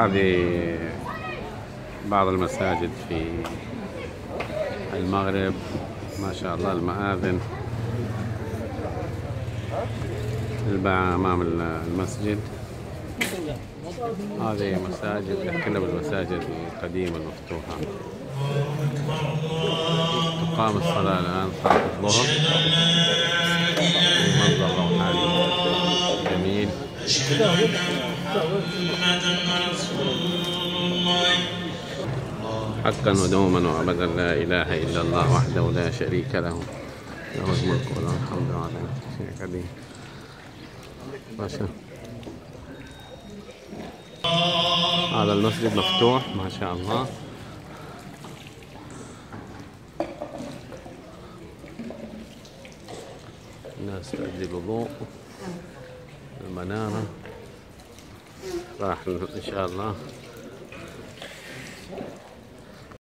هذه بعض المساجد في المغرب، ما شاء الله المآذن الباعة أمام المسجد. هذه مساجد كلها بالمساجد القديمة المفتوحة. تقام الصلاة الآن، صلاة الظهر، منظر روحاني جميل. حقا ودوما وأبدا لا إله إلا الله وحده لا شريك له، له الملك وله الحمد على كل شيء قدير. ما شاء هذا المسجد مفتوح ما شاء الله. الناس تؤدي الوضوء. المنارة راح إن شاء الله